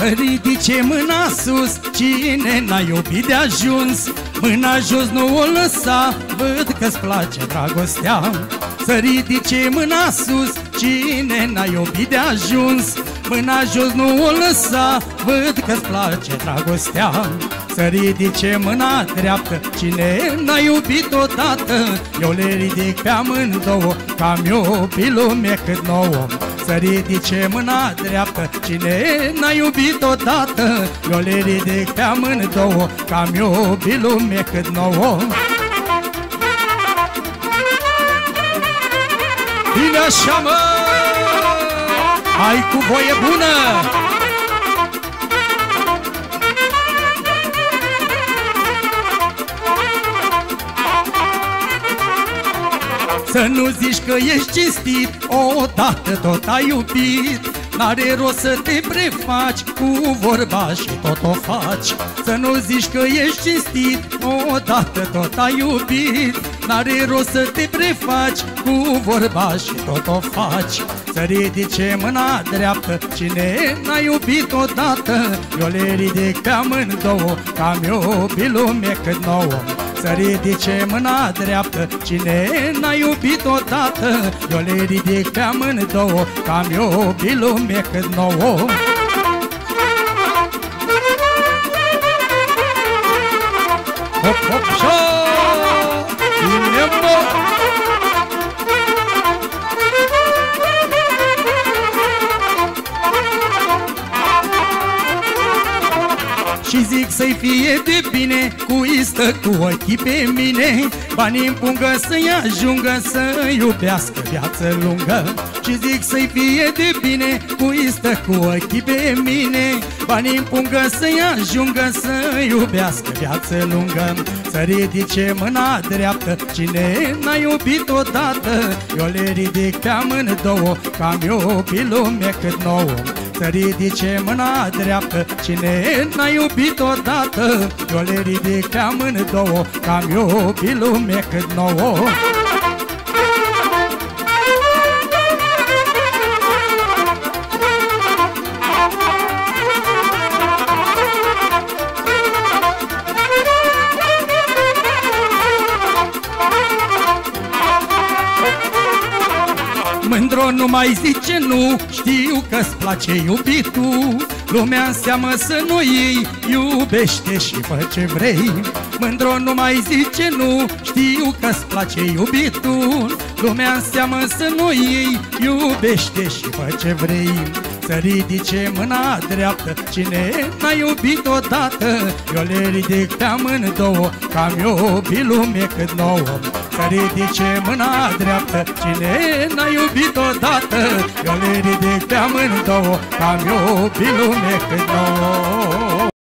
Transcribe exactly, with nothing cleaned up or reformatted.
Să ridice mâna sus, cine n-a iubit de ajuns. Mâna jos nu o lăsa, văd că-ți place dragostea. Să ridice mâna sus, cine n-a iubit de ajuns. Mâna jos nu o lăsa, văd că-ți place dragostea. Să ridice mâna dreaptă, cine n-a iubit odată. Eu le ridic pe amândouă, că am iubit lume cât nouă. Să ridice mâna dreaptă, cine n-a iubit odată. Eu le ridic pe amândouă, că am iubit lume cât nouă. Bine așa, mă! Hai cu voie bună! Să nu zici că ești cinstit, odată tot ai iubit. N-are rost să te prefaci cu vorba și tot o faci. Să nu zici că ești cinstit, odată tot ai iubit. N-are rost să te prefaci cu vorba și tot o faci. Să ridice mâna dreaptă, cine n-a iubit odată. Eu le ridic pe amândouă, că am iubit lume cât nouă. Să ridice mâna dreaptă, cine n-a iubit odată. Eu le ridic pe amândouă, că am iubit lume cât nouă. Hop, hop, șo! Bine, mă! Și zic să-i fie de bine, cui stă cu ochii pe mine. Banii în pungă să-i ajungă, să iubească viață lungă. Și zic să-i fie de bine, cui stă cu ochii pe mine. Banii în pungă să-i ajungă, să iubească viață lungă. Să ridice mâna dreaptă, cine n-a iubit odată. Eu le ridic pe amândouă, că am iubit lume cât nouă. Să ridice mâna dreaptă, cine n-a iubit odată. Eu le ridic pe amândouă, că am iubit lume cât nouă. Mândro nu mai zice nu, știu că-ți place iubitul. Lumea înseamnă să nu iei, iubește și fă ce vrei. Mândro nu mai zice nu, știu că-ți place iubitul. Lumea înseamnă să nu iei, iubește și fă ce vrei. Să ridice mâna dreaptă, cine n-a iubit odată. Eu le ridic pe amândouă, că am iubit lume cât nouă. Să ridice mâna dreaptă, cine n-a iubit odată. Eu le ridic pe amândouă, că am iubit lume cât nouă.